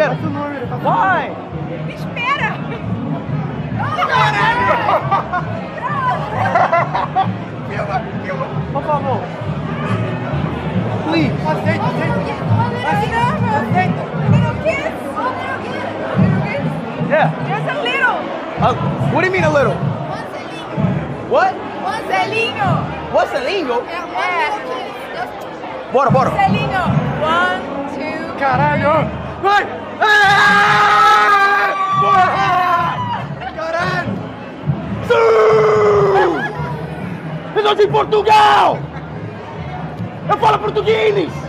espera. Vai. Me espera. Por favor. Please. Aceita. Little kids. Yeah. There's a little. What do you mean a little? What? Celinho. What's a lingo? É. Bora. Celinho. 1, 2. Caralho! Vai! Porra! Caralho! Eu sou de Portugal! Eu falo português!